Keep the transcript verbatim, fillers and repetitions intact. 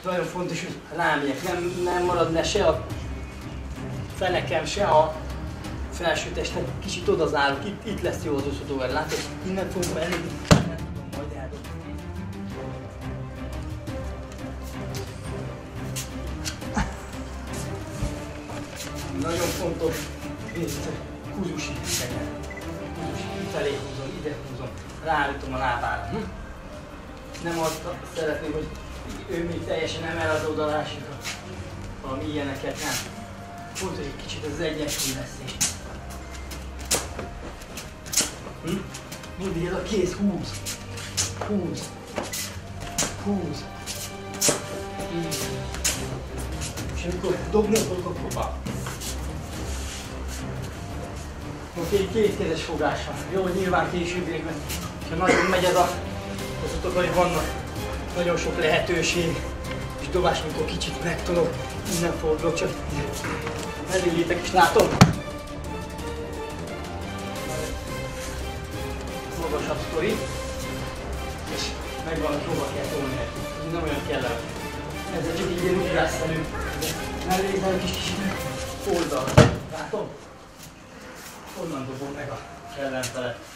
nagyon fontos, hogy rámegyek, nem, nem marad le se a fenekem, se a felső testem, kicsit odazárok, itt, itt lesz jó az úszótóver, látod? Innen fogunk menni, nem tudom majd eldobni. Nagyon fontos, nézd, kuzusi tegyen. Kuzusi, kifelé húzom, ide húzom, ráütöm a lábára. Hm? Nem azt szeretném, hogy ő még teljesen emel az oldalásra, valami ilyeneket nem. Fontos, hogy egy kicsit az egyensúly lesz is. Hm? Mindig ez a kéz húz, húz, húz. Hm. És amikor dobni akarok, akkor bá. Most egy kétkezes fogás van. Jó, hogy nyilván későbbiekben, ha nagyon megy ez a, tudod, hogy vannak nagyon sok lehetőség, és dobás, amikor kicsit megtolok, innen fordulok, csak eléljétek is látom. Magasabb sztori, és megvan, hogy hova kell tolni neki. Nem olyan kellemes. Ezzel csak így ilyen ugrásszerű. Ellézem kis kicsit oldal. Látom? Onnan dobom meg a ellenfelet.